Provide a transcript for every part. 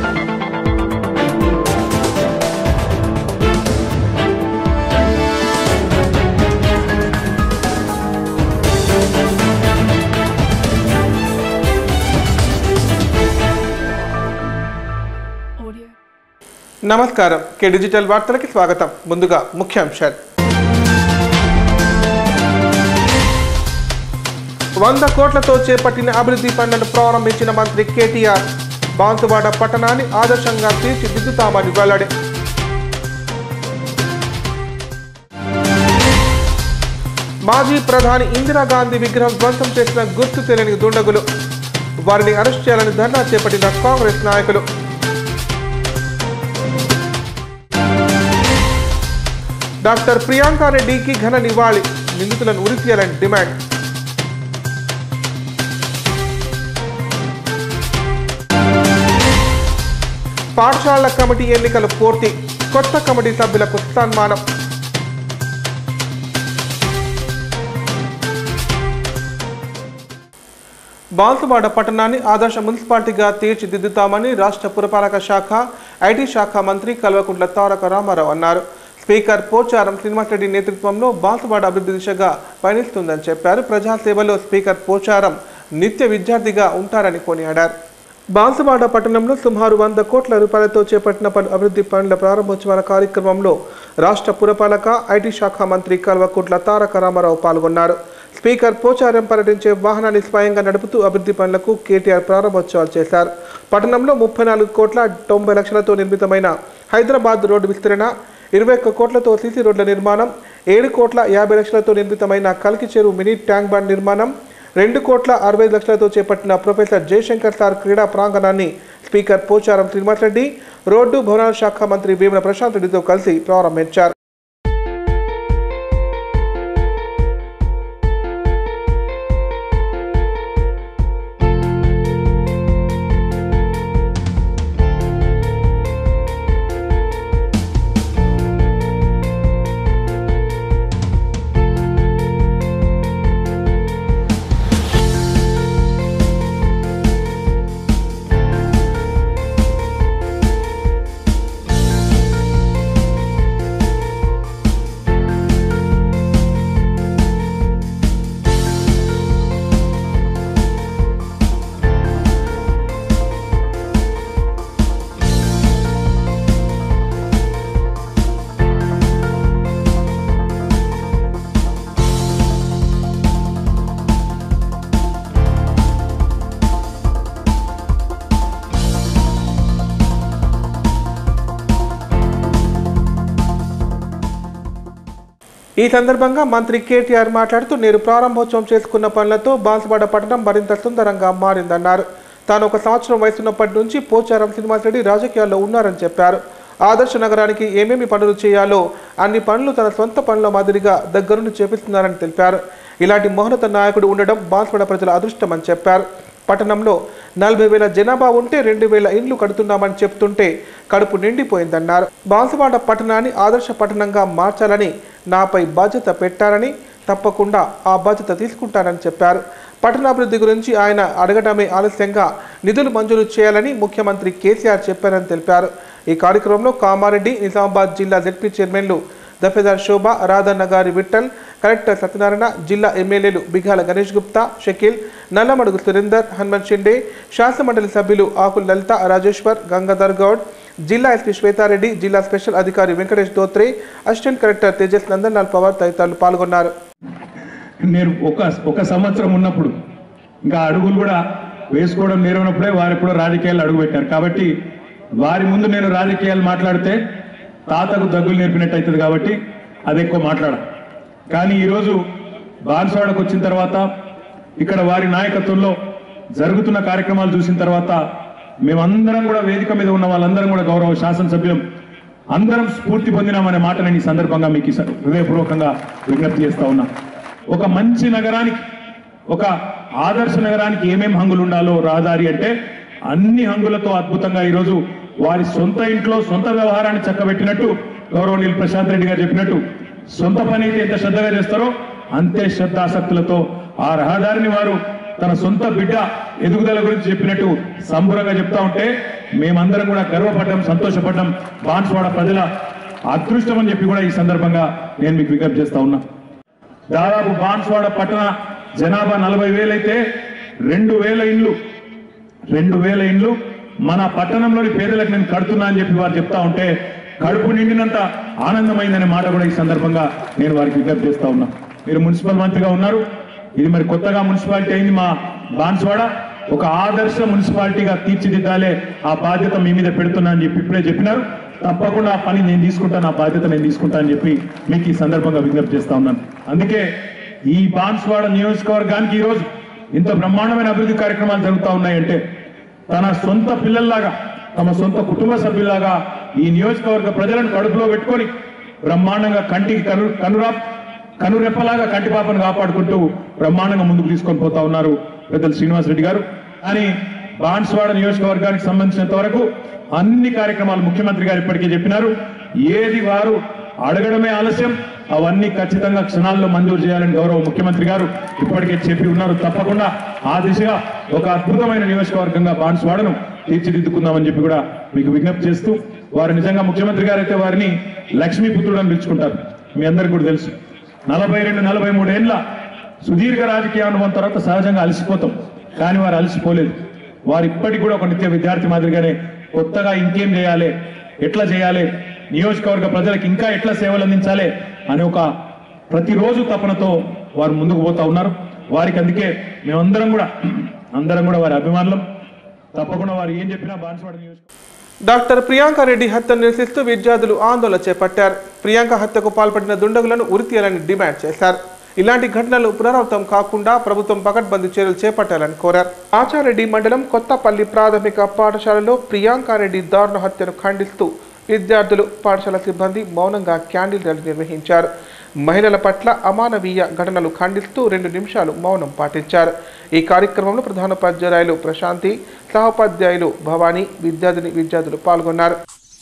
నమస్కారం కే డిజిటల్ వార్తలకి స్వాగతం. ముందుగా ముఖ్యాంశాలు. 100 కోట్లతో చేపట్టిన అభివృద్ధి పనులను ప్రారంభించిన మంత్రి కేటీఆర్. బాన్సువాడ పట్టణాన్ని ఆదర్శంగా తీర్చిదిద్దుతామని వెల్లడి. మాజీ ప్రధాని ఇందిరాగాంధీ విగ్రహం ధ్వంసం చేసిన గుర్తు తెలియని దుండగులు. వారిని అరెస్ట్ చేయాలని ధర్నా చేపట్టిన కాంగ్రెస్ నాయకులు. డాక్టర్ ప్రియాంక రెడ్డికి ఘన నివాళి. నిందితులను ఉరితీయాలని డిమాండ్. పాఠశాలల కమిటీ ఎన్నికలు పూర్తి. కొత్త కమిటీ సభ్యులకు సన్మానం. బాన్సువాడ పట్టణాన్ని ఆదర్శ మున్సిపాలిటీగా తీర్చిదిద్దుతామని రాష్ట్ర పురపాలక శాఖ, ఐటీ శాఖ మంత్రి కల్వకుంట్ల తారక రామారావు అన్నారు. స్పీకర్ పోచారం శ్రీనివాసరెడ్డి నేతృత్వంలో బాన్సువాడ అభివృద్ధి దిశగా పయనిస్తుందని చెప్పారు. ప్రజాసేవలో స్పీకర్ పోచారం నిత్య విద్యార్థిగా ఉంటారని కొనియాడారు. బాన్సువాడ పట్టణంలో సుమారు 100 కోట్ల రూపాయలతో చేపట్టిన పలు అభివృద్ధి పనుల ప్రారంభోత్సవాల కార్యక్రమంలో రాష్ట్ర పురపాలక, ఐటీ శాఖ మంత్రి కల్వకుంట్ల తారక రామారావు పాల్గొన్నారు. స్పీకర్ పోచారం పర్యటించే వాహనాన్ని స్వయంగా నడుపుతూ అభివృద్ధి పనులకు కేటీఆర్ ప్రారంభోత్సవాలు చేశారు. పట్టణంలో 34 కోట్ల 90 లక్షలతో నిర్మితమైన హైదరాబాద్ రోడ్డు విస్తరణ, 21 కోట్లతో సీసీ రోడ్ల నిర్మాణం, 7 కోట్ల 50 లక్షలతో నిర్మితమైన కల్కి చెరువు మినీ ట్యాంక్ బండ్ నిర్మాణం, 2 కోట్ల 65 లక్షలతో చేపట్టిన ప్రొఫెసర్ జయశంకర్ సార్ క్రీడా ప్రాంగణాన్ని స్పీకర్ పోచారం శ్రీనివాసరెడ్డి, రోడ్డు భవనాల శాఖ మంత్రి వేముల ప్రశాంత్ రెడ్డితో కలిసి ప్రారంభించారు. ఈ సందర్భంగా మంత్రి కేటీఆర్ మాట్లాడుతూ నేరు ప్రారంభోత్సవం చేసుకున్న పనులతో బాన్సువాడ పట్టణం మరింత సుందరంగా మారిందన్నారు. తాను 1 సంవత్సరం వయసున్నప్పటి నుంచి పోచారం శ్రీనివాసరెడ్డి రాజకీయాల్లో ఉన్నారని చెప్పారు. ఆదర్శ నగరానికి ఏమేమి పనులు చేయాలో అన్ని పనులు తన సొంత పనుల మాదిరిగా దగ్గరుండి చేపిస్తున్నారని తెలిపారు. ఇలాంటి మహోన్నత నాయకుడు ఉండడం బాన్సువాడ ప్రజల అదృష్టమని చెప్పారు. పట్టణంలో 40,000 జనాభా ఉంటే 2,000 ఇండ్లు కడుతున్నామని చెప్తుంటే కడుపు నిండిపోయిందన్నారు. బాన్సువాడ పట్టణాన్ని ఆదర్శ పట్టణంగా మార్చాలని నాపై బాధ్యత పెట్టారని, తప్పకుండా ఆ బాధ్యత తీసుకుంటానని చెప్పారు. పట్టణాభివృద్ధి గురించి ఆయన అడగడమే ఆలస్యంగా నిధులు మంజూరు చేయాలని ముఖ్యమంత్రి కేసీఆర్ చెప్పారని తెలిపారు. ఈ కార్యక్రమంలో కామారెడ్డి, నిజామాబాద్ జిల్లా జెడ్పీ చైర్మన్లు దఫేదార్ శోభ, రాధన్నగారి విఠల్, కలెక్టర్ సత్యనారాయణ, జిల్లా ఎమ్మెల్యేలు బిఘాల గణేష్ గుప్తా, షకీల్, నల్లమడుగు సురేందర్, హనుమంత్ షిండే, శాసనమండలి సభ్యులు ఆకుల లలిత, రాజేశ్వర్, గంగాధర్ గౌడ్, జిల్లా ఎస్పీ శ్వేతారెడ్డి, జిల్లా స్పెషల్ అధికారి వెంకటేష్ దోత్రే, అసిస్టెంట్ కలెక్టర్ తేజస్ నందన్ లాల్ పవార్ తదితరులు పాల్గొన్నారు. నేను ఒక సంవత్సరం ఉన్నప్పుడు ఇంకా అడుగులు కూడా వేసుకోవడం నేర్వనప్పుడే వారు ఎప్పుడో రాజకీయాలు అడుగు పెట్టారు. కాబట్టి వారి ముందు నేను రాజకీయాలు మాట్లాడితే తాతకు దగ్గులు నేర్పినట్టు అవుతుంది. కాబట్టి అది ఎక్కువ మాట్లాడ. కానీ ఈరోజు బాన్సువాడకు వచ్చిన తర్వాత ఇక్కడ వారి నాయకత్వంలో జరుగుతున్న కార్యక్రమాలు చూసిన తర్వాత మేమందరం కూడా వేదిక మీద ఉన్న వాళ్ళందరం కూడా గౌరవ శాసనసభ్యులం అందరం స్ఫూర్తి పొందినామనే మాట నేను ఈ సందర్భంగా మీకు హృదయపూర్వకంగా విజ్ఞప్తి చేస్తా ఉన్నా. ఒక మంచి నగరానికి, ఒక ఆదర్శ నగరానికి ఏమేమి హంగులు ఉండాలో రహదారి అంటే అన్ని హంగులతో అద్భుతంగా ఈరోజు వారి సొంత ఇంట్లో సొంత వ్యవహారాన్ని చక్కబెట్టినట్టు గౌరవనీయులు ప్రశాంత్ రెడ్డి గారు చెప్పినట్టు సొంత పని అయితే ఎంత శ్రద్ధగా చేస్తారో అంతే శ్రద్ధాసక్తులతో ఆ రహదారిని వారు తన సొంత బిడ్డ ఎదుగుదల గురించి చెప్పినట్టు సంబరంగా చెప్తా ఉంటే మేమందరం కూడా గర్వపడ్డాం, సంతోషపడ్డాం. బాన్స్వాడ ప్రజల అదృష్టం అని చెప్పి కూడా ఈ సందర్భంగా నేను మీకు విజ్ఞప్తి చేస్తా ఉన్నా. దాదాపు బాన్స్వాడ పట్టణ జనాభా 40,000 అయితే 2,000 ఇండ్లు మన పట్టణంలోని పేదలకు నేను కడుతున్నా అని చెప్పి వారు చెప్తా ఉంటే కడుపు నిండినంత ఆనందమైందనే మాట కూడా ఈ సందర్భంగా నేను వారికి విజ్ఞప్తి చేస్తా ఉన్నా. మీరు మున్సిపల్ మంత్రిగా ఉన్నారు, ఇది మరి కొత్తగా మున్సిపాలిటీ అయింది మా బాన్స్వాడ, ఒక ఆదర్శ మున్సిపాలిటీగా తీర్చిదిద్దాలే, ఆ బాధ్యత మీ మీద పెడుతున్నా అని చెప్పి ఇప్పుడే చెప్పినారు. తప్పకుండా ఆ పని నేను తీసుకుంటాను, ఆ బాధ్యత నేను తీసుకుంటా అని చెప్పి మీకు ఈ సందర్భంగా విజ్ఞప్తి చేస్తా ఉన్నాను. అందుకే ఈ బాన్స్వాడ నియోజకవర్గానికి ఈరోజు ఇంత బ్రహ్మాండమైన అభివృద్ధి కార్యక్రమాలు జరుగుతూ ఉన్నాయంటే తన సొంత పిల్లల్లాగా, తమ సొంత కుటుంబ సభ్యుల్లాగా ఈ నియోజకవర్గ ప్రజలను కడుపులో పెట్టుకొని బ్రహ్మాండంగా కంటికి కనురెప్పలాగా కంటిపాపను కాపాడుకుంటూ బ్రహ్మాండంగా ముందుకు తీసుకొని పోతా ఉన్నారు పెద్దలు శ్రీనివాసరెడ్డి గారు. కానీ బాన్స్వాడ నియోజకవర్గానికి సంబంధించినంత వరకు అన్ని కార్యక్రమాలు ముఖ్యమంత్రి గారు ఇప్పటికే చెప్పినారు. ఏది వారు అడగడమే ఆలస్యం, అవన్నీ ఖచ్చితంగా క్షణాల్లో మంజూరు చేయాలని గౌరవ ముఖ్యమంత్రి గారు ఇప్పటికే చెప్పి ఉన్నారు. తప్పకుండా ఆ దిశగా ఒక అద్భుతమైన నియోజకవర్గంగా బాన్స్వాడను తీర్చిదిద్దుకుందామని చెప్పి కూడా మీకు విజ్ఞప్తి చేస్తూ, వారు నిజంగా ముఖ్యమంత్రి గారు అయితే వారిని లక్ష్మీపుత్రుడు అని పిలుచుకుంటారు. మీ అందరికీ కూడా తెలుసు, 42-43 ఏళ్ల సుదీర్ఘ రాజకీయ అనుభవం తర్వాత సహజంగా అలసిపోతాం, కానీ వారు అలసిపోలేదు. వారు ఇప్పటికి కూడా ఒక నిత్య విద్యార్థి మాదిరిగానే కొత్తగా ఇంకేం చేయాలి, ఎట్లా చేయాలి, నియోజకవర్గ ప్రజలకు ఇంకా ఎట్లా సేవలు అందించాలి అనే ఒక ప్రతిరోజు తపనతో వారు ముందుకు పోతా ఉన్నారు. వారికి అందుకే మేమందరం కూడా వారి అభిమానులం. తప్పకుండా వారు ఏం చెప్పినా బాన్స్వాడ నియోజకవర్గం. డాక్టర్ ప్రియాంక రెడ్డి హత్యను నిరసిస్తూ విద్యార్థులు ఆందోళన చేపట్టారు. ప్రియాంక హత్యకు పాల్పడిన దుండగులను ఉరితీయాలని డిమాండ్ చేశారు. ఇలాంటి ఘటనలు పునరావృతం కాకుండా ప్రభుత్వం పకడ్బందీ చర్యలు చేపట్టాలని కోరారు. ఆచారెడ్డి మండలం కొత్తపల్లి ప్రాథమిక పాఠశాలలో ప్రియాంకారెడ్డి దారుణ హత్యను ఖండిస్తూ విద్యార్థులు, పాఠశాల సిబ్బంది మౌనంగా క్యాండిల్ ర్యాలీ నిర్వహించారు. మహిళల పట్ల అమానవీయ ఘటనలు ఖండిస్తూ 2 నిమిషాలు మౌనం పాటించారు. ఈ కార్యక్రమంలో ప్రధానోపాధ్యాయులు ప్రశాంతి, సహోపాధ్యాయులు భవానీ, విద్యార్థులు పాల్గొన్నారు.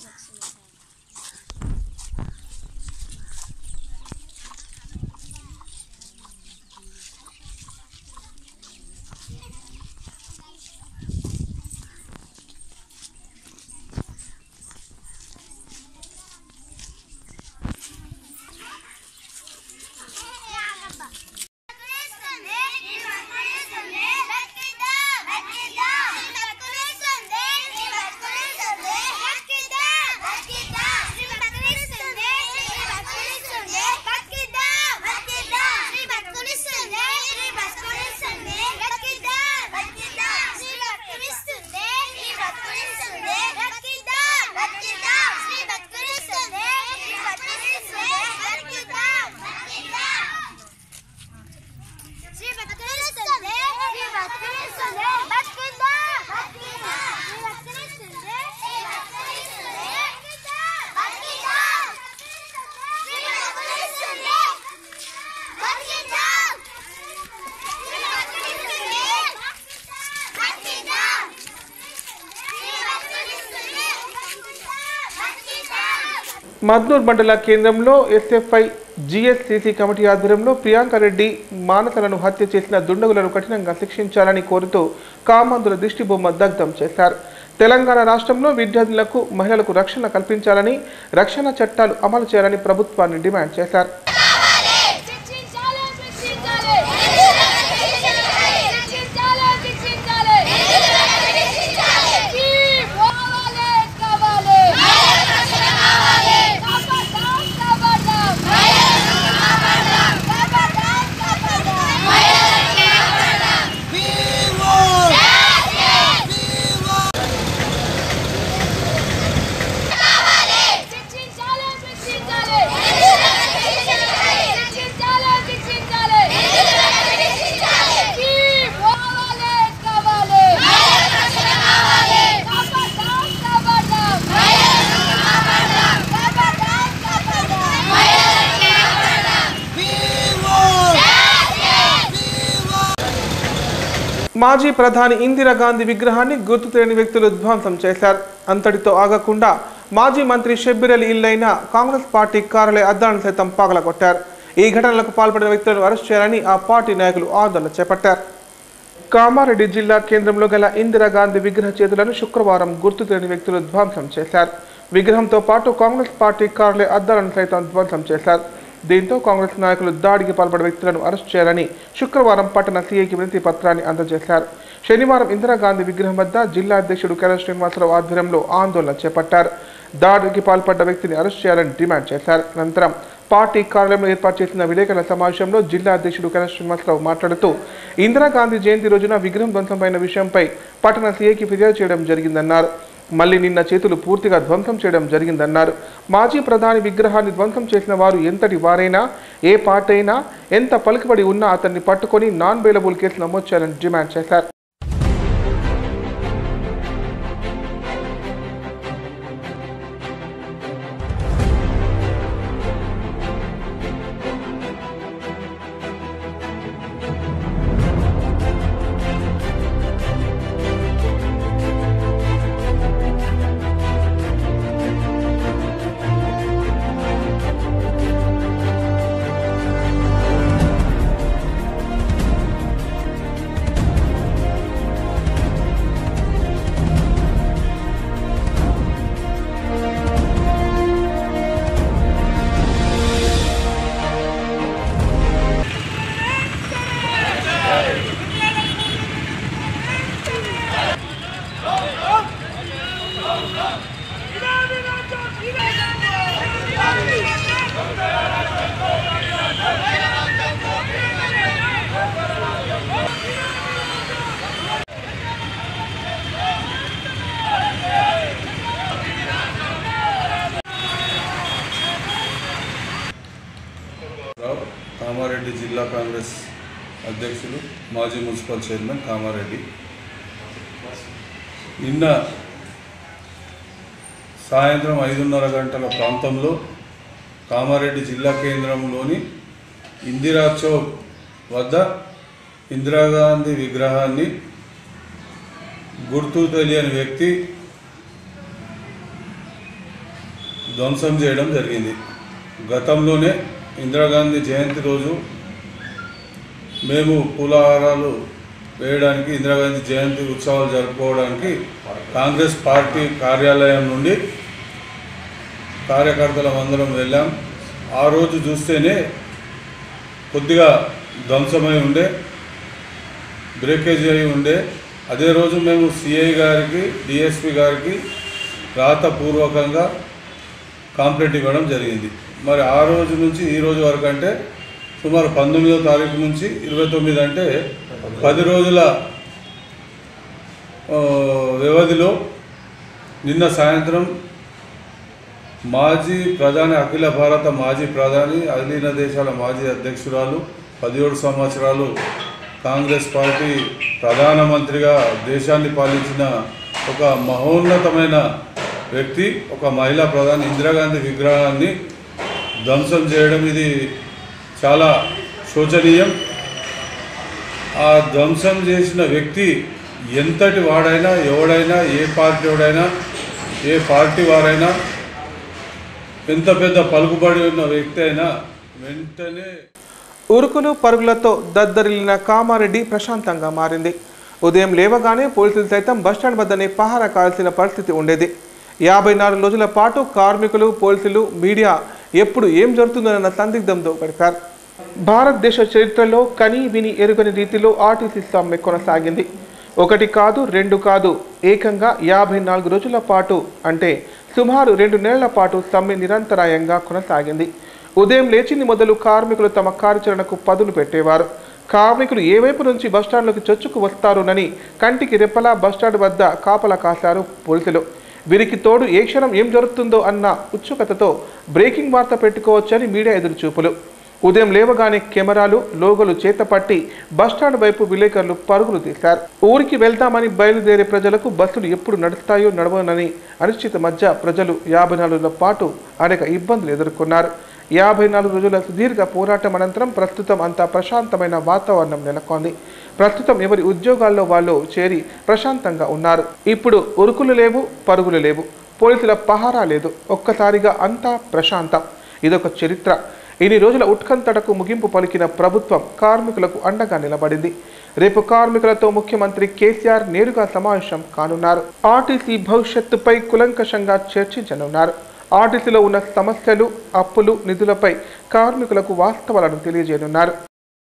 మద్నూర్ మండల కేంద్రంలో ఎస్ఎఫ్ఐ జిఎస్సిసి కమిటీ ఆధ్వర్యంలో ప్రియాంకారెడ్డి మానసలను హత్య చేసిన దుండగులను కఠినంగా శిక్షించాలని కోరుతూ కామందుల దిష్టిబొమ్మ దగ్ధం చేశారు. తెలంగాణ రాష్ట్రంలో విద్యార్థులకు, మహిళలకు రక్షణ కల్పించాలని, రక్షణ చట్టాలు అమలు చేయాలని ప్రభుత్వాన్ని డిమాండ్ చేశారు. మాజీ ప్రధాని ఇందిరాగాంధీ విగ్రహాన్ని గుర్తు తెలియని వ్యక్తులు ధ్వంసం చేశారు. అంతటితో ఆగకుండా మాజీ మంత్రి షబ్బీర్ అలీ ఇల్లైన కాంగ్రెస్ పార్టీ కార్యాలయ అద్దాలను సైతం పగలగొట్టారు. ఈ ఘటనలకు పాల్పడిన వ్యక్తులను అరెస్ట్ చేయాలని ఆ పార్టీ నాయకులు ఆందోళన చేపట్టారు. కామారెడ్డి జిల్లా కేంద్రంలో గల ఇందిరాగాంధీ విగ్రహ చేతులను శుక్రవారం గుర్తు తెలియని వ్యక్తులు ధ్వంసం చేశారు. విగ్రహంతో పాటు కాంగ్రెస్ పార్టీ కార్యాలయ అద్దాలను సైతం ధ్వంసం చేశారు. దీంతో కాంగ్రెస్ నాయకులు దాడికి పాల్పడే వ్యక్తులను అరెస్ట్ చేయాలని శుక్రవారం పట్టణ సీఐకి వినతి పత్రాన్ని అందజేశారు. శనివారం ఇందిరాగాంధీ విగ్రహం వద్ద జిల్లా అధ్యక్షుడు కెరల్ శ్రీనివాసరావు ఆధ్వర్యంలో ఆందోళన చేపట్టారు. దాడికి పాల్పడ్డ వ్యక్తిని అరెస్ట్ చేయాలని డిమాండ్ చేశారు. అనంతరం పార్టీ కార్యాలయంలో ఏర్పాటు చేసిన విలేకరుల సమావేశంలో జిల్లా అధ్యక్షుడు కెరల్ శ్రీనివాసరావు మాట్లాడుతూ ఇందిరాగాంధీ జయంతి రోజున విగ్రహం ధ్వంసమైన విషయంపై పట్టణ సీఐకి ఫిర్యాదు చేయడం జరిగిందన్నారు. మళ్లీ నిన్న చేతులు పూర్తిగా ధ్వంసం చేయడం జరిగిందన్నారు. మాజీ ప్రధాని విగ్రహాన్ని ధ్వంసం చేసిన వారు ఎంతటి వారైనా, ఏ పార్టీ అయినా, ఎంత పలుకుబడి ఉన్నా అతన్ని పట్టుకొని నాన్ బెయిలబుల్ కేసు నమోదు చేయాలని డిమాండ్ చేశారు. కామారెడ్డి జిల్లా కాంగ్రెస్ అధ్యక్షులు, మాజీ మున్సిపల్ చైర్మన్ కామారెడ్డి. నిన్న సాయంత్రం 5:30 గంటల ప్రాంతంలో కామారెడ్డి జిల్లా కేంద్రంలోని ఇందిరా చౌక్ వద్ద ఇందిరాగాంధీ విగ్రహాన్ని గుర్తు తెలియని వ్యక్తి ధ్వంసం చేయడం జరిగింది. గతంలోనే ఇందిరాగాంధీ జయంతి రోజు మేము పూలహారాలు వేయడానికి, ఇందిరాగాంధీ జయంతి ఉత్సవాలు జరుపుకోవడానికి కాంగ్రెస్ పార్టీ కార్యాలయం నుండి కార్యకర్తలం అందరం వెళ్ళాం. ఆ రోజు చూస్తేనే కొద్దిగా ధ్వంసమై ఉండే, బ్రేకేజ్ అయి ఉండే. అదే రోజు మేము సిఐ గారికి, డిఎస్పి గారికి రాతపూర్వకంగా కాంప్లైంట్ ఇవ్వడం జరిగింది. మరి ఆ రోజు నుంచి ఈ రోజు వరకు అంటే సుమారు 19వ తారీఖు నుంచి 29 అంటే 10 రోజుల వ్యవధిలో నిన్న సాయంత్రం మాజీ ప్రధాని, అఖిల భారత మాజీ ప్రధాని, అధీన దేశాల మాజీ అధ్యక్షురాలు, 17 సంవత్సరాలు కాంగ్రెస్ పార్టీ ప్రధానమంత్రిగా దేశాన్ని పాలించిన ఒక మహోన్నతమైన వ్యక్తి, ఒక మహిళా ప్రధాని ఇందిరాగాంధీ విగ్రహాన్ని ధ్వంసం చేయడం ఇది చాలా శోచనీయం. ఆ ధ్వంసం చేసిన వ్యక్తి ఎంతటి వాడైనా, ఎవడైనా, ఏ పార్టీ వాడైనా, ఏ పార్టీ వారైనా, ఎంత పెద్ద పలుకుబడి ఉన్న వ్యక్తి అయినా వెంటనే ఉరుకులు పరుగులతో దద్దరిల్లిన కామారెడ్డి ప్రశాంతంగా మారింది. ఉదయం లేవగానే పోలీసులు సైతం బస్టాండ్ వద్దనే పహారా కాల్సిన పరిస్థితి ఉండేది. 54 రోజుల పాటు కార్మికులు, పోలీసులు, మీడియా ఎప్పుడు ఏం జరుగుతుందన్న సందిగ్ధంతో గడిపారు. భారతదేశ చరిత్రలో కని విని ఎరుగని రీతిలో ఆర్టీసీ సమ్మె కొనసాగింది. 1 కాదు, 2 కాదు, ఏకంగా 54 రోజుల పాటు, అంటే సుమారు 2 నెలల పాటు సమ్మె నిరంతరాయంగా కొనసాగింది. ఉదయం లేచింది మొదలు కార్మికులు తమ కార్యాచరణకు పదును పెట్టేవారు. కార్మికులు ఏ వైపు నుంచి బస్టాండ్లోకి చొచ్చుకు వస్తారోనని కంటికి రెప్పలా బస్టాండ్ వద్ద కాపలా కాశారు పోలీసులు. వీరికి తోడు ఏ క్షణం ఏం జరుగుతుందో అన్న ఉత్సుకతతో బ్రేకింగ్ వార్త పెట్టుకోవచ్చని మీడియా ఎదురుచూపులు. ఉదయం లేవగానే కెమెరాలు, లోగోలు చేతపట్టి బస్టాండ్ వైపు విలేకరులు పరుగులు తీశారు. ఊరికి వెళ్తామని బయలుదేరే ప్రజలకు బస్సులు ఎప్పుడు నడుస్తాయో నడవనని అనిశ్చిత మధ్య ప్రజలు 54 రోజుల పాటు అనేక ఇబ్బందులు ఎదుర్కొన్నారు. 54 రోజుల సుదీర్ఘ పోరాటం అనంతరం ప్రస్తుతం అంతా ప్రశాంతమైన వాతావరణం నెలకొంది. ప్రస్తుతం ఎవరి ఉద్యోగాల్లో వాళ్ళు చేరి ప్రశాంతంగా ఉన్నారు. ఇప్పుడు ఉరుకులు లేవు, పరుగులు లేవు, పోలీసుల పహారా లేదు. ఒక్కసారిగా అంతా ప్రశాంతం. ఇదొక చరిత్ర. ఇన్ని రోజుల ఉత్కంఠకు ముగింపు పలికిన ప్రభుత్వం కార్మికులకు అండగా నిలబడింది. రేపు కార్మికులతో ముఖ్యమంత్రి కేసీఆర్ నేరుగా సమావేశం కానున్నారు. ఆర్టీసీ భవిష్యత్తుపై కులంకషంగా చర్చించనున్నారు. ఆర్టీసీలో ఉన్న సమస్యలు, అప్పులు, నిధులపై కార్మికులకు వాస్తవాలను తెలియజేయనున్నారు.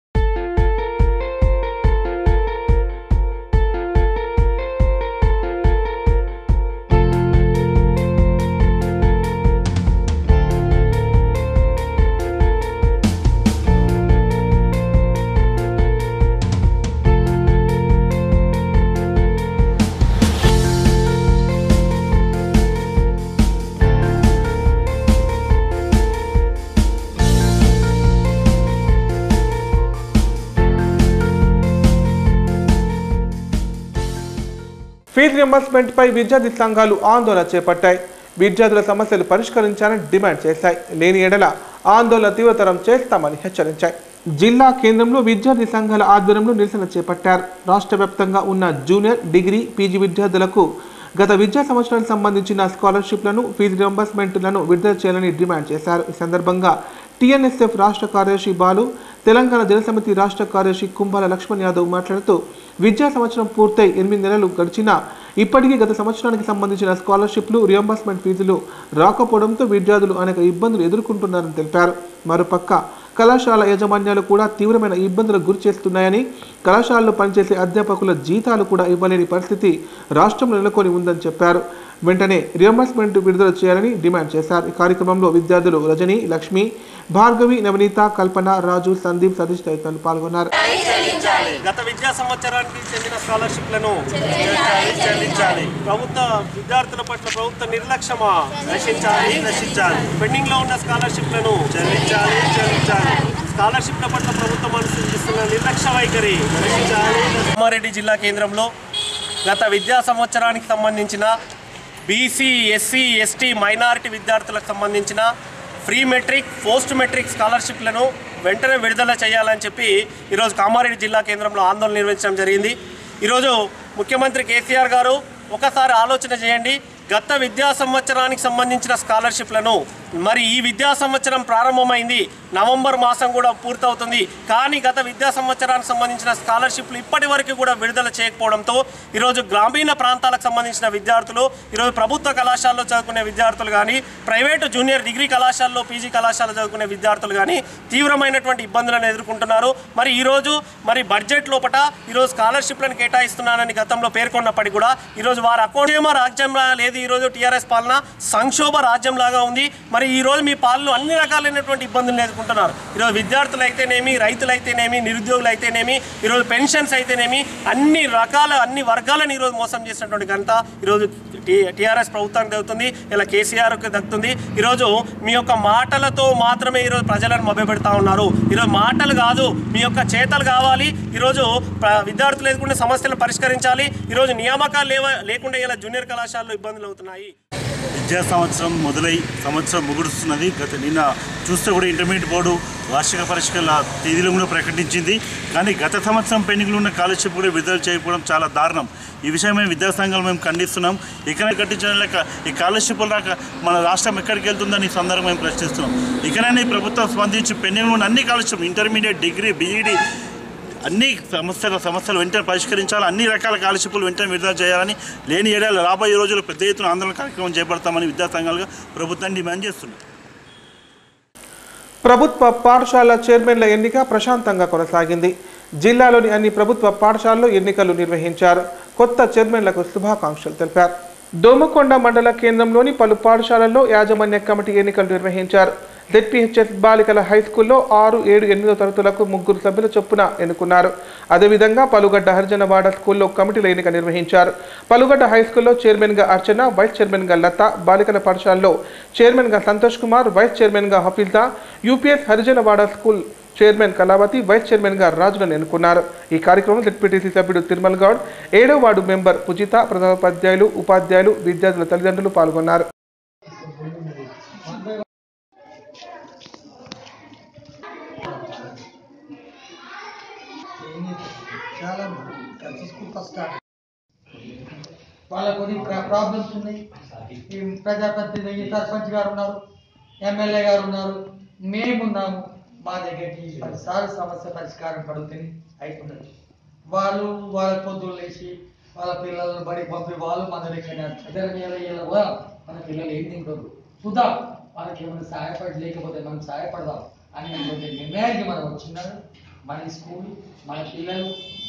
ఫీజు రియంబర్స్మెంట్ పై విద్యార్థి సంఘాలు ఆందోళన చేపట్టాయి. విద్యార్థుల సమస్యలు పరిష్కరించాలని డిమాండ్ చేశాయి. లేని ఎడల ఆందోళన తీవ్రతరం చేస్తామని హెచ్చరించాయి. జిల్లా కేంద్రంలో విద్యార్థి సంఘాల ఆధ్వర్యంలో నిరసన చేపట్టారు. రాష్ట్ర వ్యాప్తంగా ఉన్న జూనియర్, డిగ్రీ, పీజీ విద్యార్థులకు గత విద్యా సంవత్సరానికి సంబంధించిన స్కాలర్షిప్లను, ఫీజు రియంబర్స్మెంట్లను విడుదల చేయాలని డిమాండ్ చేశారు. ఈ సందర్భంగా టీఎన్ఎస్ఎఫ్ రాష్ట్ర కార్యదర్శి బాలు, తెలంగాణ జనసమితి రాష్ట్ర కార్యదర్శి కుంభాల లక్ష్మణ్ యాదవ్ మాట్లాడుతూ విద్యా సంవత్సరం పూర్తయి 8 నెలలు గడిచినా ఇప్పటికీ గత సంవత్సరానికి సంబంధించిన స్కాలర్షిప్లు, రియంబర్స్మెంట్ ఫీజులు రాకపోవడంతో విద్యార్థులు అనేక ఇబ్బందులు ఎదుర్కొంటున్నారని తెలిపారు. మరోపక్క కళాశాల యాజమాన్యాలు కూడా తీవ్రమైన ఇబ్బందులకు గురి చేస్తున్నాయని, కళాశాలలో పనిచేసే అధ్యాపకుల జీతాలు కూడా ఇవ్వలేని పరిస్థితి రాష్ట్రంలో నెలకొని ఉందని చెప్పారు. వెంటనే రియంబర్స్మెంట్ విడుదల చేయాలని డిమాండ్ చేశారు. ఈ కార్యక్రమంలో విద్యార్థులు రజని, లక్ష్మి, భార్గవి, నవనీత, కల్పన, రాజు, సందీప్, సతీష్ తదితరులు పాల్గొన్నారు. గత విద్యా సంవత్సరానికి చెందిన స్కాలర్షిప్లను చెల్లించాలి. ప్రభుత్వ విద్యార్థుల పట్ల ప్రభుత్వ నిర్లక్ష్యమా నశించాలి. పెండింగ్ లో ఉన్న స్కాలర్షిప్లను చెల్లించాలి. స్కాలర్షిప్ల పట్ల ప్రభుత్వం అనుసరిస్తున్న నిర్లక్ష్య వైఖరి నశించాలి. కామారెడ్డి జిల్లా కేంద్రంలో గత విద్యా సంవత్సరానికి సంబంధించిన బీసీ, ఎస్సీ, ఎస్టీ, మైనారిటీ విద్యార్థులకు సంబంధించిన ఫ్రీ మెట్రిక్, పోస్ట్ మెట్రిక్ స్కాలర్షిప్లను వెంటనే విడుదల చేయాలని చెప్పి ఈరోజు కామారెడ్డి జిల్లా కేంద్రంలో ఆందోళన నిర్వహించడం జరిగింది. ఈరోజు ముఖ్యమంత్రి కేసీఆర్ గారు ఒకసారి ఆలోచన చేయండి. గత విద్యా సంవత్సరానికి సంబంధించిన స్కాలర్షిప్లను మరి ఈ విద్యా సంవత్సరం ప్రారంభమైంది, నవంబర్ మాసం కూడా పూర్తవుతుంది. కానీ గత విద్యా సంవత్సరానికి సంబంధించిన స్కాలర్షిప్లు ఇప్పటి వరకు కూడా విడుదల చేయకపోవడంతో ఈరోజు గ్రామీణ ప్రాంతాలకు సంబంధించిన విద్యార్థులు, ఈరోజు ప్రభుత్వ కళాశాలలో చదువుకునే విద్యార్థులు కానీ, ప్రైవేటు జూనియర్ డిగ్రీ కళాశాలలో, పీజీ కళాశాలలో చదువుకునే విద్యార్థులు కానీ తీవ్రమైనటువంటి ఇబ్బందులను ఎదుర్కొంటున్నారు. మరి ఈరోజు బడ్జెట్ లోపల ఈరోజు స్కాలర్షిప్లను కేటాయిస్తున్నానని గతంలో పేర్కొన్నప్పటికీ కూడా ఈరోజు వారి అకౌంట్ రాజ్యంలా లేదు. ఈరోజు టీఆర్ఎస్ పాలన సంక్షోభ రాజ్యంలాగా ఉంది. మరి ఈరోజు మీ పాలనలో అన్ని రకాలైనటువంటి ఇబ్బందులు ఎదుర్కొంటున్నారు. ఈరోజు విద్యార్థులు అయితేనేమి, రైతులు అయితేనేమి, నిరుద్యోగులు అయితేనేమి, ఈరోజు పెన్షన్స్ అయితేనేమి అన్ని వర్గాలను ఈరోజు మోసం చేసినటువంటి ఘనత ఈరోజు టీఆర్ఎస్ ప్రభుత్వానికి దక్కుతుంది, ఇలా కేసీఆర్కి దక్కుతుంది. ఈరోజు మీ యొక్క మాటలతో మాత్రమే ఈరోజు ప్రజలను మభ్యపెడతా ఉన్నారు. ఈరోజు మాటలు కాదు, మీ యొక్క చేతలు కావాలి. ఈరోజు విద్యార్థులు ఎదుర్కొనే సమస్యలను పరిష్కరించాలి. ఈరోజు నియామకాలు లేకుండా ఇలా జూనియర్ కళాశాలలో ఇబ్బందులు అవుతున్నాయి. విద్యా సంవత్సరం మొదలై సంవత్సరం ముగుడుస్తున్నది. నిన్న చూస్తే కూడా ఇంటర్మీడియట్ బోర్డు వార్షిక పరీక్షల తేదీలు కూడా ప్రకటించింది. కానీ గత సంవత్సరం పెండింగ్లో ఉన్న స్కాలర్షిప్ కూడా విడుదల చేయకపోవడం చాలా దారుణం. ఈ విషయమే విద్యాసంఘాలు మేము ఖండిస్తున్నాం. ఇకనే కట్టించడం లేక ఈ స్కాలర్షిప్లు రాక మన రాష్ట్రం ఎక్కడికి వెళ్తుందని ఈ సందర్భంగా మేము ప్రశ్నిస్తున్నాం. ఇకనైనా ఈ ప్రభుత్వం స్పందించి పెండింగ్లో ఉన్న అన్ని స్కాలర్షిప్, ఇంటర్మీడియట్, డిగ్రీ, బీఈడీ అన్ని సమస్యలు వెంటనే పరిష్కరించాలి. అన్ని రకాల స్కాలర్షిప్లు వెంటనే విడుదల చేయాలని, లేని ఏడాది రాబోయే రోజుల్లో పెద్ద ఎత్తున ఆందోళన కార్యక్రమం చేపడతామని విద్యాసంఘాలుగా ప్రభుత్వాన్ని డిమాండ్ చేస్తున్నాం. ప్రభుత్వ పాఠశాల చైర్మన్ల ఎన్నిక ప్రశాంతంగా కొనసాగింది. జిల్లాలోని అన్ని ప్రభుత్వ పాఠశాలల్లో ఎన్నికలు నిర్వహించారు. కొత్త చైర్మన్లకు శుభాకాంక్షలు తెలిపారు. దోమకొండ మండల కేంద్రంలోని పలు పాఠశాలల్లో యాజమాన్య కమిటీ ఎన్నికలు నిర్వహించారు. జెడ్పీహెచ్ఎస్ బాలికల హైస్కూల్లో 6, 7, 8వ తరగతులకు 3 సభ్యుల చొప్పున ఎన్నుకున్నారు. అదేవిధంగా పలుగడ్డ హరిజనవాడ స్కూల్లో కమిటీల ఎన్నిక నిర్వహించారు. పలుగడ్డ హైస్కూల్లో చైర్మన్గా అర్చన, వైస్ చైర్మన్గా లత, బాలికల పాఠశాలలో చైర్మన్గా సంతోష్ కుమార్, వైస్ చైర్మన్గా Hafeeza, UPS Harijanawada school chairman Kalavathi, vice చైర్మన్గా రాజులను ఎన్నుకున్నారు. ఈ కార్యక్రమంలో జెడ్పీటీసీ సభ్యుడు తిరుమల్ గౌడ్, 7వ వార్డు మెంబర్ పుజిత, ప్రధానోపాధ్యాయులు, ఉపాధ్యాయులు, విద్యార్థుల తల్లిదండ్రులు పాల్గొన్నారు. వాళ్ళకు కొన్ని ప్రాబ్లమ్స్ ఉన్నాయి. ఈ ప్రజాప్రతినిధి సర్పంచ్ గారు ఉన్నారు, ఎమ్మెల్యే గారు ఉన్నారు, మేమున్నాము. మా దగ్గరికి 10 సార్లు సమస్య పరిష్కారం పడుతుంది అయిపోతుంది. వాళ్ళు వాళ్ళ పొద్దులు లేచి వాళ్ళ పిల్లలను బడి పంపి వాళ్ళు మన దగ్గర కూడా మన పిల్లలు ఏం తింటారు చూద్దాం, వాళ్ళకి ఏమైనా సహాయపడి లేకపోతే మనం సహాయపడదాం అనేటువంటి నిర్ణయానికి మనం వచ్చినారు. మన స్కూల్ మన పిల్లలు.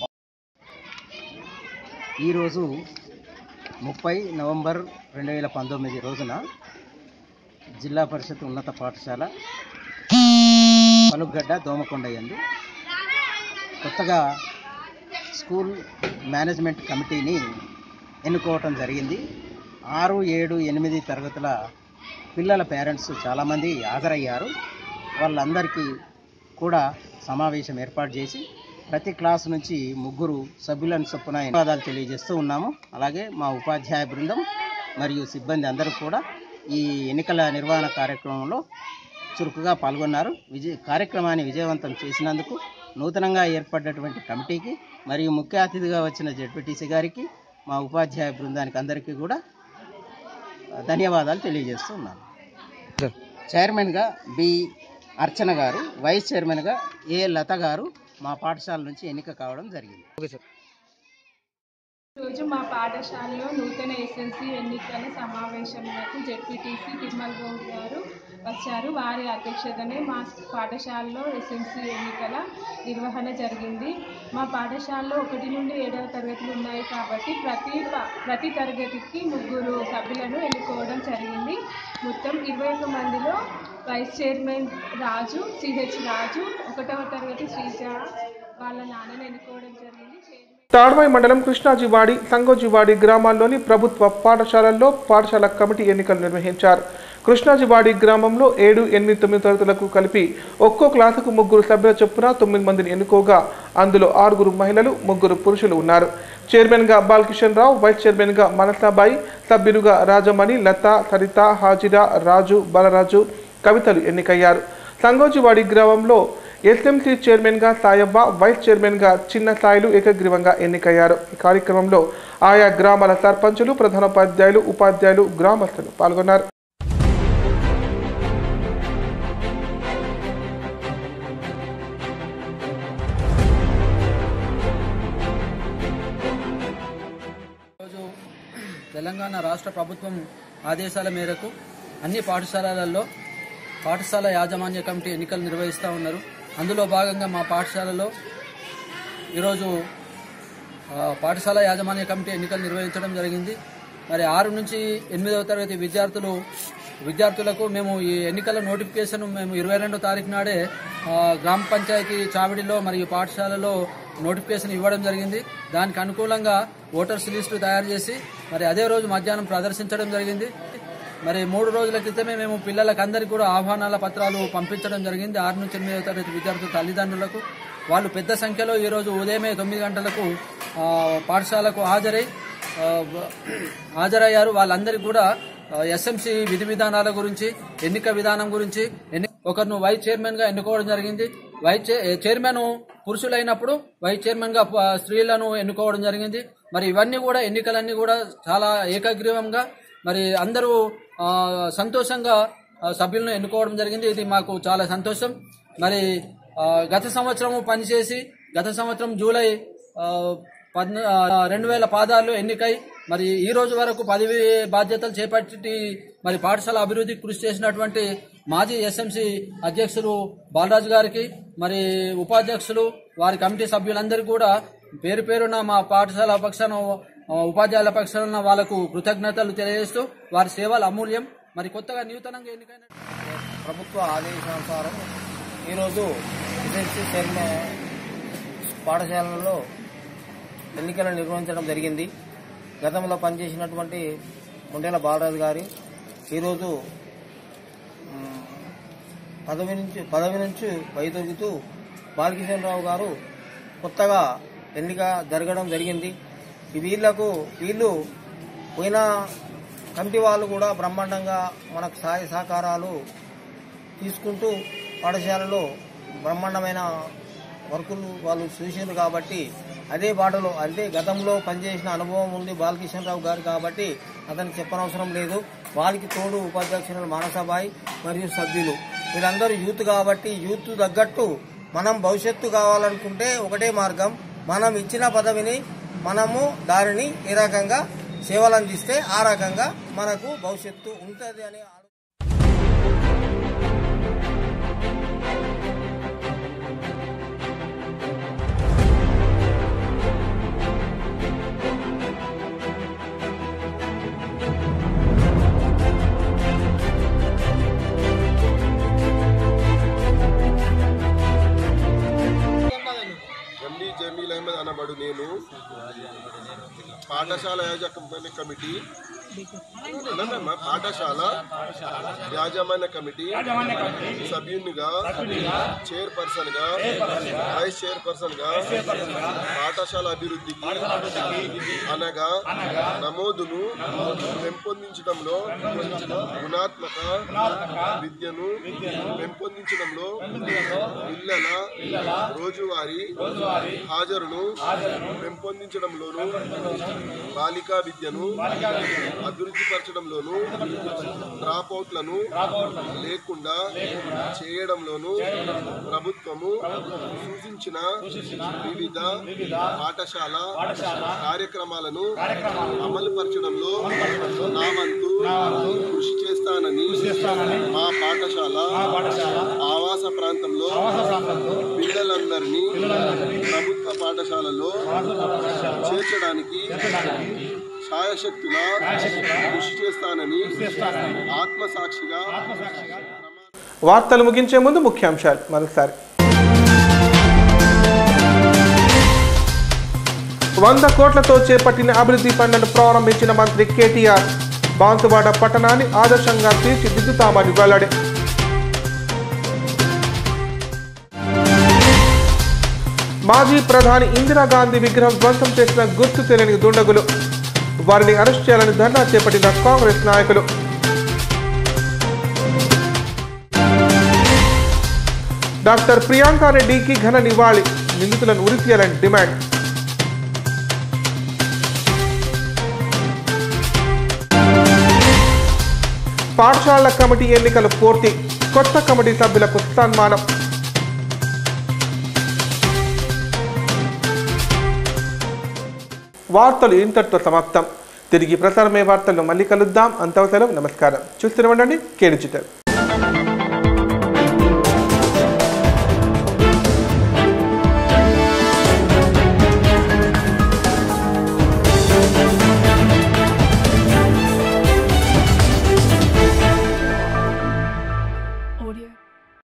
ఈరోజు 30 నవంబర్ 2019 రోజున జిల్లా పరిషత్ ఉన్నత పాఠశాల పలుగడ్డ దోమకొండ యందు కొత్తగా స్కూల్ మేనేజ్మెంట్ కమిటీని ఎన్నుకోవటం జరిగింది. 6, 7, 8 తరగతుల పిల్లల పేరెంట్స్ చాలామంది హాజరయ్యారు. వాళ్ళందరికీ కూడా సమావేశం ఏర్పాటు చేసి ప్రతి క్లాసు నుంచి 3 సభ్యులను చొప్పున ధన్యవాదాలు తెలియజేస్తూ ఉన్నాము. అలాగే మా ఉపాధ్యాయ బృందం మరియు సిబ్బంది అందరూ కూడా ఈ ఎన్నికల నిర్వహణ కార్యక్రమంలో చురుకుగా పాల్గొన్నారు. కార్యక్రమాన్ని విజయవంతం చేసినందుకు నూతనంగా ఏర్పడినటువంటి కమిటీకి మరియు ముఖ్య అతిథిగా వచ్చిన జెడ్పీటీసీ గారికి, మా ఉపాధ్యాయ బృందానికి అందరికీ కూడా ధన్యవాదాలు తెలియజేస్తూ ఉన్నాను. చైర్మన్గా బి అర్చన గారు, వైస్ చైర్మన్గా ఏ లత గారు మా పాఠశాల నుంచి ఎన్నిక కావడం జరిగింది. రోజు మా పాఠశాలలో నూతన ఎస్ఎల్సి ఎన్నికల సమావేశంలో జెడ్పీటీసీ తిరుమల గౌడ్ గారు వచ్చారు. వారి అధ్యక్షతనే మా పాఠశాలలో ఎస్ఎల్సి ఎన్నికల నిర్వహణ జరిగింది. మా పాఠశాలలో 1 నుండి 7వ తరగతులు ఉన్నాయి కాబట్టి ప్రతి తరగతికి 3 సభ్యులను ఎన్నుకోవడం జరిగింది. మొత్తం 21 మందిలో vice chairman Raju, CH Raju, 1వ తరగతి శ్రీజ వాళ్ళ నాన్నను ఎన్నుకోవడం జరిగింది. తాడ్వాయి మండలం కృష్ణాజివాడి, సంగోజివాడి గ్రామాల్లోని ప్రభుత్వ పాఠశాలల్లో పాఠశాల కమిటీ ఎన్నికలు నిర్వహించారు. కృష్ణాజివాడి గ్రామంలో 7, 8, 9 తరగతులకు కలిపి ఒక్కో క్లాసుకు 3 సభ్యుల చొప్పున 9 మందిని ఎన్నుకోగా అందులో 6 మహిళలు, 3 పురుషులు ఉన్నారు. చైర్మన్గా బాలకిషన్ రావు, వైస్ చైర్మన్గా మనసాబాయి, సభ్యులుగా రాజమణి, లత, సరిత, హాజిరా, రాజు, బలరాజు, కవితలు ఎన్నికయ్యారు. సంగోజివాడి గ్రామంలో ఎస్ఎంసీ చైర్మన్గా సాయవ్వ, వైస్ చైర్మన్గా చిన్న సాయిలు ఏకగ్రీవంగా ఎన్నికయ్యారు. ఈ కార్యక్రమంలో ఆయా గ్రామాల సర్పంచులు, ప్రధానోపాధ్యాయులు, ఉపాధ్యాయులు, గ్రామస్తులు పాల్గొన్నారు. ఈరోజు తెలంగాణ రాష్ట్ర ప్రభుత్వం ఆదేశాల మేరకు అన్ని పాఠశాలలలో పాఠశాల యాజమాన్య కమిటీ ఎన్నికలు నిర్వహిస్తూ ఉన్నారు. అందులో భాగంగా మా పాఠశాలలో ఈరోజు పాఠశాల యాజమాన్య కమిటీ ఎన్నికలు నిర్వహించడం జరిగింది. మరి 6 నుంచి 8వ తరగతి విద్యార్థులకు మేము ఈ ఎన్నికల నోటిఫికేషన్ మేము 22వ తారీఖు నాడే గ్రామ పంచాయతీ చావిడిలో మరియు పాఠశాలలో నోటిఫికేషన్ ఇవ్వడం జరిగింది. దానికి అనుకూలంగా ఓటర్స్ లిస్టు తయారు చేసి మరి అదే రోజు మధ్యాహ్నం ప్రదర్శించడం జరిగింది. మరి 3 రోజుల క్రితమే మేము పిల్లలకు అందరికీ కూడా ఆహ్వానాల పత్రాలు పంపించడం జరిగింది. 6 నుంచి 8వ తరగతి విద్యార్థుల తల్లిదండ్రులకు. వాళ్ళు పెద్ద సంఖ్యలో ఈరోజు ఉదయమే 9 గంటలకు పాఠశాలకు హాజరయ్యారు. వాళ్ళందరికీ కూడా ఎస్ఎంసీ విధి విధానాల గురించి, ఎన్నిక విధానం గురించి ఒకరిని వైస్ చైర్మన్ గా ఎన్నుకోవడం జరిగింది. చైర్మన్ పురుషులైనప్పుడు వైస్ చైర్మన్ గా స్త్రీలను ఎన్నుకోవడం జరిగింది. మరి ఇవన్నీ కూడా ఎన్నికలన్నీ కూడా చాలా ఏకగ్రీవంగా మరి అందరూ సంతోషంగా సభ్యులను ఎన్నుకోవడం జరిగింది. ఇది మాకు చాలా సంతోషం. మరి గత సంవత్సరం పనిచేసి గత సంవత్సరం జూలై 2016లో ఎన్నికై మరి ఈ రోజు వరకు పదవి బాధ్యతలు చేపట్టి మరి పాఠశాల అభివృద్ధికి కృషి చేసినటువంటి మాజీ ఎస్ఎంసీ అధ్యక్షులు బాలరాజు గారికి, మరి ఉపాధ్యక్షులు, వారి కమిటీ సభ్యులందరికీ కూడా పేరు పేరున మా పాఠశాల పక్షాన, ఉపాధ్యాయుల పక్షాన వాళ్లకు కృతజ్ఞతలు తెలియజేస్తూ వారి సేవలు అమూల్యం. మరి కొత్తగా నూతనంగా ఎన్నికైన ప్రభుత్వ ఆదేశానుసారం ఈరోజు ఎస్ఎంసీ పాఠశాలలో ఎన్నికలు నిర్వహించడం జరిగింది. గతంలో పనిచేసినటువంటి ముండేల బాలరాజు గారి ఈరోజు పదవి నుంచి వైదొలుగుతూ బాలకిషన్ రావు గారు కొత్తగా ఎన్నిక జరగడం జరిగింది. వీళ్ళు పోయిన కమిటీ వాళ్ళు కూడా బ్రహ్మాండంగా మనకు సహాయ సహకారాలు తీసుకుంటూ పాఠశాలలో బ్రహ్మాండమైన వర్కులు వాళ్ళు చూసిండ్రు కాబట్టి అదే బాటలో, అంటే గతంలో పనిచేసిన అనుభవం ఉంది బాలకిషన్ రావు గారు కాబట్టి అతనికి చెప్పనవసరం లేదు. వాళ్ళకి తోడు ఉపాధ్యక్షులు మానసబాయి మరియు సభ్యులు వీళ్ళందరూ యూత్ కాబట్టి యూత్ తగ్గట్టు మనం భవిష్యత్తు కావాలనుకుంటే ఒకటే మార్గం, మనం ఇచ్చిన పదవిని మనము దానిని ఏ రకంగా సేవలు అందిస్తే ఆ రకంగా మనకు భవిష్యత్తు ఉంటుంది అని జమీల్ అహ్మద్ అనబడు నేను పాఠశాల యాజమాన్య కమిటీ పాఠశాల యాజమాన్య కమిటీ సభ్యునిగా చైర్పర్సన్గా వైస్ చైర్పర్సన్గా పాఠశాల అభివృద్ధికి అనగా నమోదును పెంపొందించడంలో గుణాత్మక విద్యను పెంపొందించడంలో పిల్లల రోజువారీ హాజరును పెంపొందించడంలోను బాలికా విద్యను అభివృద్ధిపరచడంలోను డ్రాప్అవుట్లను లేకుండా చేయడంలోను ప్రభుత్వము సూచించిన వివిధ పాఠశాల కార్యక్రమాలను అమలుపరచడంలో నా వంతు కృషి చేస్తానని మా పాఠశాల ఆవాస ప్రాంతంలో పిల్లలందరినీ ప్రభుత్వ పాఠశాలలో చేర్చడానికి సాయశక్తులా కృషి చేస్తానని ఆత్మసాక్షిగా. వార్తలు ముగించే ముందు ముఖ్యాంశాలు మరోసారి. 100 కోట్లతో చేపట్టిన అభివృద్ధి పనులను ప్రారంభించిన మంత్రి కేటీఆర్. బాన్సువాడ పట్టణాన్ని ఆదర్శంగా తీర్చిదిద్దుతామని వెల్లడి. మాజీ ప్రధాని ఇందిరాగాంధీ విగ్రహం ధ్వంసం చేసిన గుర్తు తెలియని దుండగులు. వారిని అరెస్ట్ చేయాలని ధర్నా చేపట్టిన కాంగ్రెస్ నాయకులు. డాక్టర్ ప్రియాంక రెడ్డికి ఘన నివాళి. నిందితులను ఉరితీయాలని డిమాండ్. పాఠశాలల కమిటీ ఎన్నికలు పూర్తి. కొత్త కమిటీ సభ్యులకు సన్మానం. వార్తలు ఇంతటితో సమాప్తం. తిరిగి ప్రసారమయ్యే వార్తల్లో మళ్ళీ కలుద్దాం. అంతవరకు నమస్కారం. చూస్తూనే ఉండండి కే డిజిటల్.